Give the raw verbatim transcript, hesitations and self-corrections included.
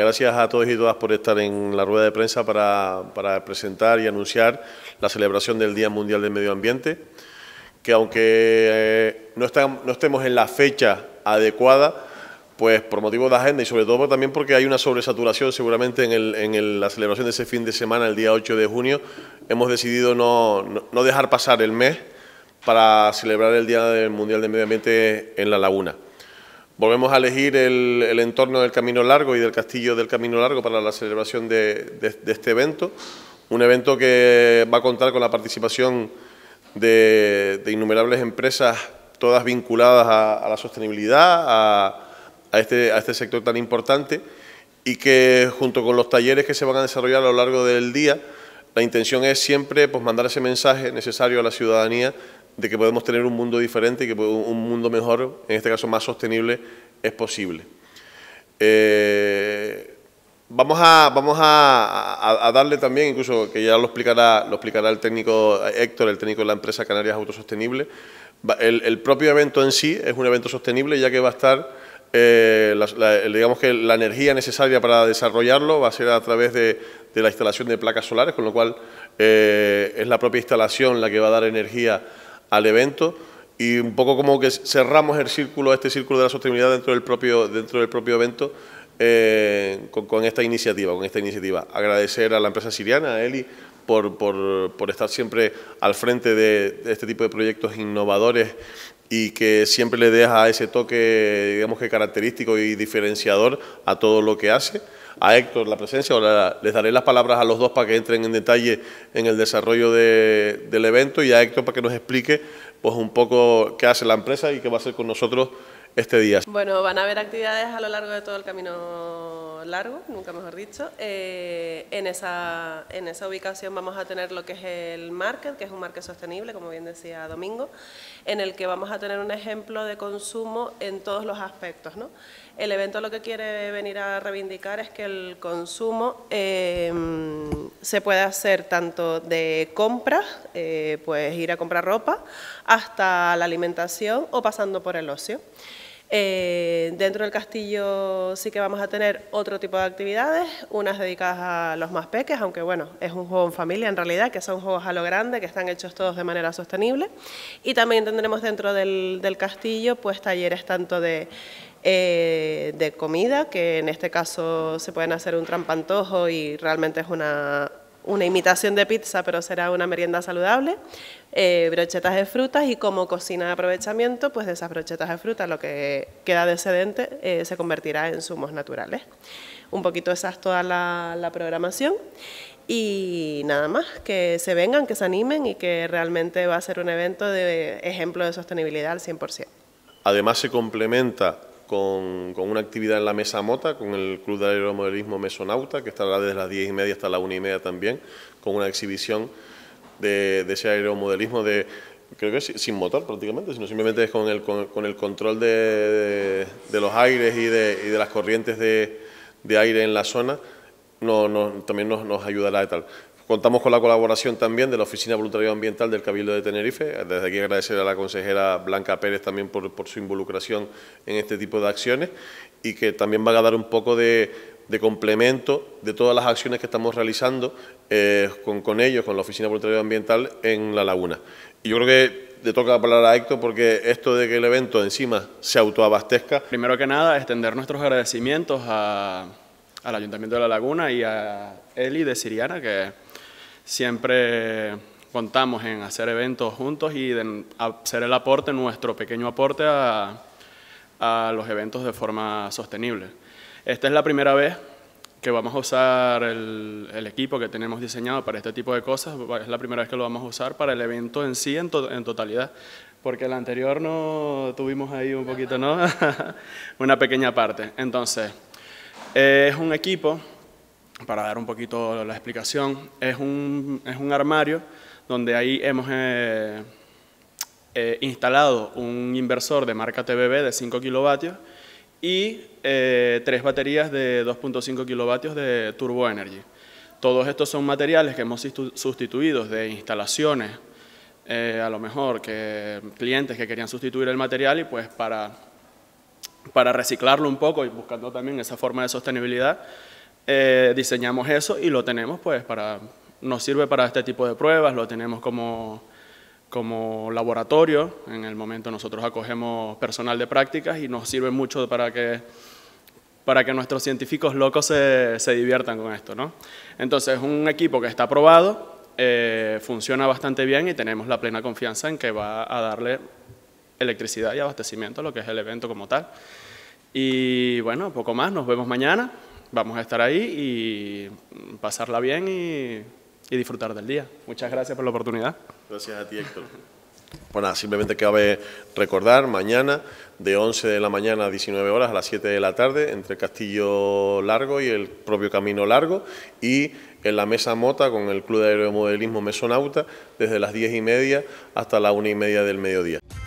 gracias a todos y todas por estar en la rueda de prensa para, para presentar y anunciar la celebración del Día Mundial del Medio Ambiente, que aunque eh, no, está, no estemos en la fecha adecuada, pues por motivos de agenda y sobre todo también porque hay una sobresaturación seguramente en, el, en el, la celebración de ese fin de semana, el día ocho de junio, hemos decidido no, no, no dejar pasar el mes para celebrar el Día del Mundial del Medio Ambiente en La Laguna. Volvemos a elegir el, el entorno del Camino Largo y del Castillo del Camino Largo para la celebración de, de, de este evento, un evento que va a contar con la participación de, de innumerables empresas, todas vinculadas a, a la sostenibilidad, a, a, este, a este sector tan importante, y que junto con los talleres que se van a desarrollar a lo largo del día, la intención es siempre pues, mandar ese mensaje necesario a la ciudadanía de que podemos tener un mundo diferente y que un mundo mejor, en este caso más sostenible, es posible. Eh, vamos a, vamos a, a, a darle también, incluso que ya lo explicará, lo explicará el técnico Héctor, el técnico de la empresa Canarias Autosostenible, el, el propio evento en sí es un evento sostenible, ya que va a estar, eh, la, la, digamos que la energía necesaria para desarrollarlo va a ser a través de, de la instalación de placas solares, con lo cual eh, es la propia instalación la que va a dar energía al evento, y un poco como que cerramos el círculo, este círculo de la sostenibilidad dentro del propio, dentro del propio evento eh, con, con esta iniciativa, con esta iniciativa. Agradecer a la empresa siriana, a Eli, por, por, por estar siempre al frente de, de este tipo de proyectos innovadores y que siempre le deja ese toque, digamos que característico y diferenciador a todo lo que hace. A Héctor la presencia, ahora les daré las palabras a los dos para que entren en detalle en el desarrollo de, del evento, y a Héctor para que nos explique pues un poco qué hace la empresa y qué va a hacer con nosotros este día. Bueno, van a haber actividades a lo largo de todo el Camino Largo, nunca mejor dicho. Eh, en, esa, en esa ubicación vamos a tener lo que es el market, que es un market sostenible, como bien decía Domingo, en el que vamos a tener un ejemplo de consumo en todos los aspectos, ¿no? El evento lo que quiere venir a reivindicar es que el consumo eh, se puede hacer tanto de compras, eh, pues ir a comprar ropa, hasta la alimentación o pasando por el ocio. Eh, dentro del castillo sí que vamos a tener otro tipo de actividades, unas dedicadas a los más peques, aunque bueno, es un juego en familia en realidad, que son juegos a lo grande, que están hechos todos de manera sostenible, y también tendremos dentro del, del castillo pues talleres tanto de Eh, de comida, que en este caso se pueden hacer un trampantojo y realmente es una, una imitación de pizza, pero será una merienda saludable, eh, brochetas de frutas, y como cocina de aprovechamiento, pues de esas brochetas de frutas lo que queda de excedente eh, se convertirá en zumos naturales. Un poquito esa es toda la, la programación. Y nada más, que se vengan, que se animen y que realmente va a ser un evento de ejemplo de sostenibilidad al cien por cien. Además se complementa Con, con una actividad en la Mesa Mota, con el Club de Aeromodelismo Mesonauta, que estará desde las diez y media hasta la una y media también, con una exhibición de, de ese aeromodelismo de, creo que es sin motor prácticamente, sino simplemente es con el, con, con el control de, de, de los aires y de, y de las corrientes de, de aire en la zona, no, no, también nos, nos ayudará y tal. Contamos con la colaboración también de la Oficina de Voluntariado Ambiental del Cabildo de Tenerife. Desde aquí agradecer a la consejera Blanca Pérez también por, por su involucración en este tipo de acciones, y que también van a dar un poco de, de complemento de todas las acciones que estamos realizando eh, con, con ellos, con la Oficina de Voluntariado Ambiental en La Laguna. Y yo creo que le toca hablar a Héctor, porque esto de que el evento encima se autoabastezca. Primero que nada, extender nuestros agradecimientos a, al Ayuntamiento de La Laguna y a Eli de Siriana, que siempre contamos en hacer eventos juntos y de hacer el aporte, nuestro pequeño aporte a, a los eventos de forma sostenible. Esta es la primera vez que vamos a usar el, el equipo que tenemos diseñado para este tipo de cosas, es la primera vez que lo vamos a usar para el evento en sí, en, to, en totalidad, porque el anterior no tuvimos ahí un poquito, ¿no? Una pequeña parte. Entonces, eh, es un equipo, para dar un poquito la explicación, es un, es un armario donde ahí hemos eh, eh, instalado un inversor de marca T B B de cinco kilovatios y eh, tres baterías de dos punto cinco kilovatios de Turbo Energy. Todos estos son materiales que hemos sustituido de instalaciones, eh, a lo mejor que clientes que querían sustituir el material, y pues para, para reciclarlo un poco y buscando también esa forma de sostenibilidad, eh, diseñamos eso y lo tenemos, pues, para, nos sirve para este tipo de pruebas, lo tenemos como, como laboratorio. En el momento nosotros acogemos personal de prácticas y nos sirve mucho para que, para que nuestros científicos locos se, se diviertan con esto, ¿no? Entonces, es un equipo que está aprobado, eh, funciona bastante bien y tenemos la plena confianza en que va a darle electricidad y abastecimiento a lo que es el evento como tal. Y bueno, poco más, nos vemos mañana, vamos a estar ahí y pasarla bien y, y disfrutar del día. Muchas gracias por la oportunidad. Gracias a ti, Héctor. Pues nada, simplemente cabe recordar, mañana de once de la mañana a diecinueve horas, a las siete de la tarde, entre el Castillo Largo y el propio Camino Largo, y en la Mesa Mota con el Club de Aeromodelismo Mesonauta, desde las diez y media hasta la una y media del mediodía.